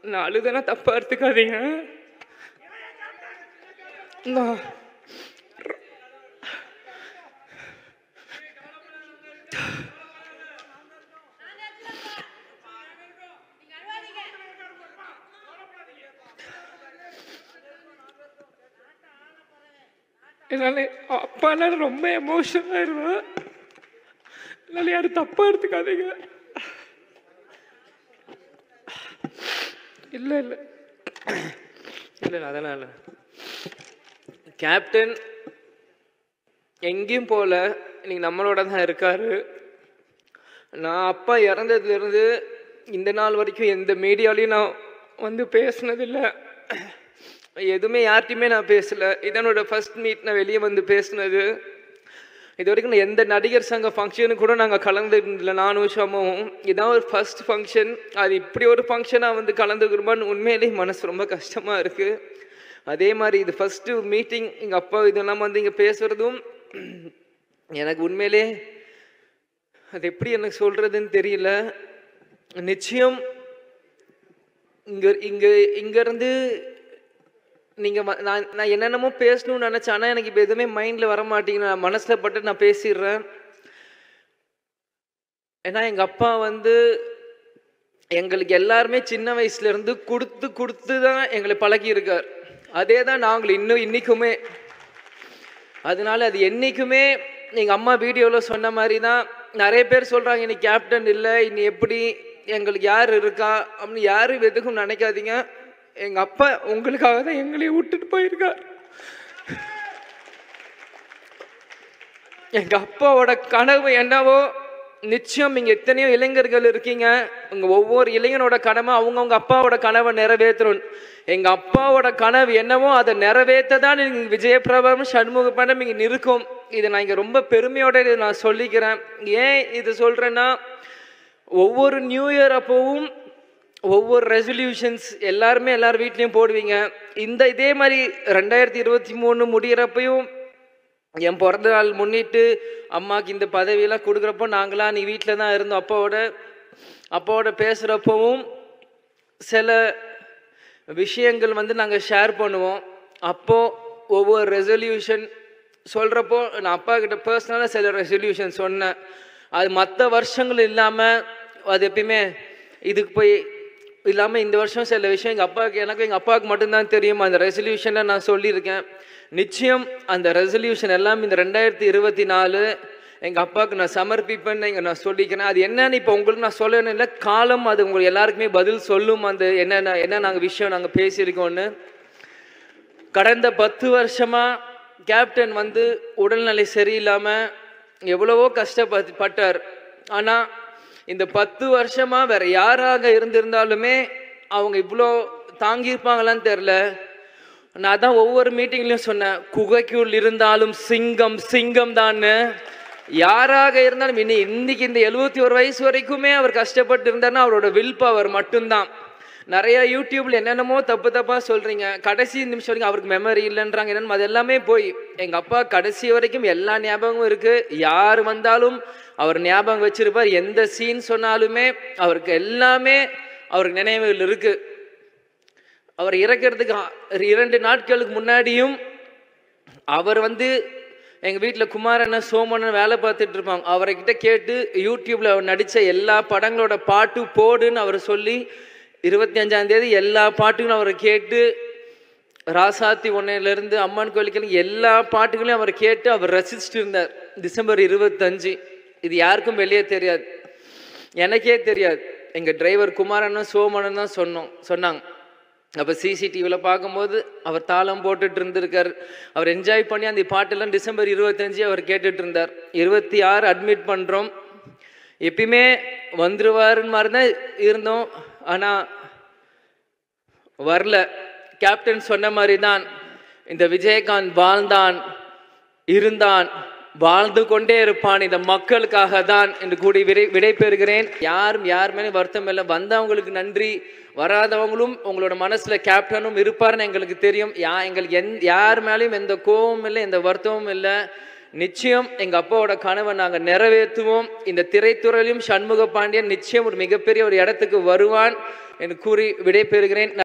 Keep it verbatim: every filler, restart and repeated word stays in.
நான் அழுதனா தப்பா எடுத்துக்காதீங்க. நான் என்னால அப்பானால ரொம்ப எமோஷனல் ஆயிடுவேன். என்னால யாரும் தப்பா எடுத்துக்காதீங்க. இல்லை இல்லை இல்லை இல்லை அதெல்லாம் இல்லை. கேப்டன் எங்கேயும் போகல, இன்னைக்கு நம்மளோட தான் இருக்காரு. நான் அப்பா இறந்ததுலேருந்து இந்த நாள் வரைக்கும் எந்த மீடியாலையும் நான் வந்து பேசுனதில்லை, எதுவுமே யார்கிட்டையுமே நான் பேசலை. இதனோட ஃபர்ஸ்ட் மீட் நான் வெளியே வந்து பேசினது. இது வரைக்கும் நான் எந்த நடிகர் சங்க ஃபங்க்ஷனுக்கு கூட நாங்கள் கலந்துருந்தில்லை, நானும் ஷமும். இதான் ஒரு ஃபர்ஸ்ட் ஃபங்க்ஷன். அது இப்படி ஒரு ஃபங்க்ஷனாக வந்து கலந்துக்கிறோமான்னு உண்மையிலேயே மனசு ரொம்ப கஷ்டமாக இருக்குது. அதே மாதிரி இது ஃபஸ்ட்டு மீட்டிங், எங்கள் அப்பா இதெல்லாம் வந்து இங்கே பேசுகிறதும் எனக்கு உண்மையிலே அது எப்படி எனக்கு சொல்கிறதுன்னு தெரியல. நிச்சயம் இங்கே இங்கே இங்கேருந்து நீங்கள் நான் நான் என்னென்னமோ பேசணும்னு நினச்சேன், ஆனால் எனக்கு இப்போ எதுவுமே மைண்டில் வர மாட்டேங்குது. நான் மனசில் பட்டு நான் பேசிடுறேன். ஏன்னா எங்கள் அப்பா வந்து எங்களுக்கு எல்லாருமே சின்ன வயசுலேருந்து கொடுத்து கொடுத்து தான் எங்களை பழகியிருக்கார். அதே தான் நாங்கள் இன்னும் இன்றைக்குமே. அதனால அது என்றைக்குமே எங்கள் அம்மா வீடியோவில் சொன்ன மாதிரி தான். நிறைய பேர் சொல்கிறாங்க இன்னைக்கு கேப்டன் இல்லை, இனி எப்படி எங்களுக்கு யார் இருக்கா அப்படின்னு. யாரும் எதுக்கும் நினைக்காதீங்க. எங்கள் அப்பா உங்களுக்காக தான் எங்களையும் விட்டுட்டு போயிருக்கார். எங்கள் அப்பாவோட கனவு என்னவோ நிச்சயம் இங்கே எத்தனையோ இளைஞர்கள் இருக்கீங்க. உங்கள் ஒவ்வொரு இளைஞனோட கனவு அவங்கவுங்க அப்பாவோட கனவை நிறைவேற்றணும். எங்கள் அப்பாவோட கனவு என்னவோ அதை நிறைவேற்ற தான் நீங்கள் விஜயபிரபம் சண்முகப்படம் இங்கே இருக்கும். இதை நான் இங்கே ரொம்ப பெருமையோட இதை நான் சொல்லிக்கிறேன். ஏன் இது சொல்கிறேன்னா, ஒவ்வொரு நியூ இயர் அப்போவும் ஒவ்வொரு ரெசல்யூஷன்ஸ் எல்லாருமே எல்லார் வீட்லேயும் போடுவீங்க. இந்த இதே மாதிரி ரெண்டாயிரத்தி இருபத்தி மூணு முடிகிறப்பையும் என் பிறந்த நாள் முன்னிட்டு அம்மாவுக்கு இந்த பதவியெல்லாம் கொடுக்குறப்போ நாங்களாம் நீ வீட்டில் தான் இருந்தோம். அப்பாவோட அப்பாவோட பேசுகிறப்பவும் சில விஷயங்கள் வந்து நாங்கள் ஷேர் பண்ணுவோம். அப்போது ஒவ்வொரு ரெசல்யூஷன் சொல்கிறப்போ நான் அப்பா கிட்ட பர்சனலாக சில ரெசல்யூஷன் சொன்னேன். அது மற்ற வருஷங்கள் இல்லாமல் அது எப்பயுமே இதுக்கு போய் இல்லாமல் இந்த வருஷம் சில விஷயம் எங்கள் அப்பாவுக்கு எனக்கு எங்கள் அப்பாவுக்கு மட்டும்தான் தெரியும். அந்த ரெசல்யூஷனை நான் சொல்லியிருக்கேன். நிச்சயம் அந்த ரெசல்யூஷன் எல்லாம் இந்த ரெண்டாயிரத்தி இருபத்தி நாலு எங்கள் அப்பாவுக்கு நான் சமர்ப்பிப்பேன்னு இங்கே நான் சொல்லிக்கிறேன். அது என்னன்னு இப்போ உங்களுக்கு நான் சொல்லணும் இல்லை, காலம் அது உங்களுக்கு எல்லாருக்குமே பதில் சொல்லும். அந்த என்னென்ன என்ன நாங்கள் விஷயம் நாங்கள் பேசியிருக்கோன்னு. கடந்த பத்து வருஷமாக கேப்டன் வந்து உடல்நிலை சரியில்லாமல் எவ்வளவோ கஷ்டப்பட்டார். ஆனால் இந்த பத்து வருஷமாக வேறு யாராக இருந்திருந்தாலுமே அவங்க இவ்வளோ தாங்கியிருப்பாங்களான்னு தெரில. நான் தான் ஒவ்வொரு மீட்டிங்லையும் சொன்னேன், குகைக்குள் இருந்தாலும் சிங்கம் சிங்கம் தான்னு. யாராக இருந்தாலும் இன்னி இன்னைக்கு இந்த எழுபத்தி ஒரு வயசு வரைக்குமே அவர் கஷ்டப்பட்டு இருந்தார்னா அவரோட வில் பவர் மட்டும்தான். நிறையா யூடியூப்ல என்னென்னமோ தப்பு தப்பாக சொல்கிறீங்க, கடைசி நிமிஷம் வரைக்கும் அவருக்கு மெமரி இல்லைன்றாங்க. என்னென்னு அது எல்லாமே போய் எங்கள் அப்பா கடைசி வரைக்கும் எல்லா ஞாபகமும் இருக்குது. யார் வந்தாலும் அவர் ஞாபகம் வச்சிருப்பார். எந்த சீன் சொன்னாலுமே அவருக்கு எல்லாமே அவருக்கு நினைவுகள் இருக்குது. அவர் இறக்கிறதுக்கு இரண்டு நாட்களுக்கு முன்னாடியும் அவர் வந்து எங்கள் வீட்டில் குமாரண்ணன் சோமண்ணன் வேலை பார்த்துட்டு இருப்பாங்க. அவர்கிட்ட கேட்டு யூடியூப்பில் அவர் நடித்த எல்லா படங்களோட பாட்டு போடுன்னு அவர் சொல்லி இருபத்தி அஞ்சாம் தேதி எல்லா பாட்டுகளும் அவரை கேட்டு, ராசாத்தி ஒன்னையிலேருந்து அம்மன் கோயிலுக்கு எல்லா பாட்டுகளையும் அவர் கேட்டு அவர் ரசிச்சுட்டு இருந்தார். டிசம்பர் இருபத்தஞ்சு இது யாருக்கும் வெளியே தெரியாது, எனக்கே தெரியாது. எங்கள் டிரைவர் குமாரண்ணன் சோமண்ணன் தான் சொன்னோம் சொன்னாங்க. அப்போ சிசிடிவியில் பார்க்கும்போது அவர் தாளம் போட்டுட்டு இருந்திருக்கார். அவர் என்ஜாய் பண்ணி அந்த பாட்டெல்லாம் டிசம்பர் இருபத்தஞ்சு அவர் கேட்டுட்டு இருந்தார். இருபத்தி ஆறு அட்மிட் பண்ணுறோம். எப்பயுமே வந்துருவாருன்னு மாதிரி தான் இருந்தோம், ஆனால் வரல. கேப்டன் சொன்ன மாதிரி தான் இந்த விஜயகாந்த் வாழ்ந்தான், இருந்தான், வாழ்ந்து கொண்டே இருப்பான் இந்த மக்களுக்காக தான் என்று கூடி விடை விடை பெறுகிறேன். யாரும் யார் மேலே வருத்தம் இல்லை. வந்தவங்களுக்கு நன்றி, வராதவங்களும் உங்களோட மனசில் கேப்டனும் இருப்பார்னு எங்களுக்கு தெரியும். யா எங்களுக்கு எந் யார் மேலேயும் எந்த கோபமும் இல்லை, எந்த வருத்தமும் இல்லை. நிச்சயம் எங்கள் அப்பாவோட கனவை நாங்கள் நிறைவேற்றுவோம். இந்த திரைத்துறையிலும் சண்முக பாண்டியன் நிச்சயம் ஒரு மிகப்பெரிய ஒரு இடத்துக்கு வருவான். என்று கூறி விடைபெறுகிறேன்.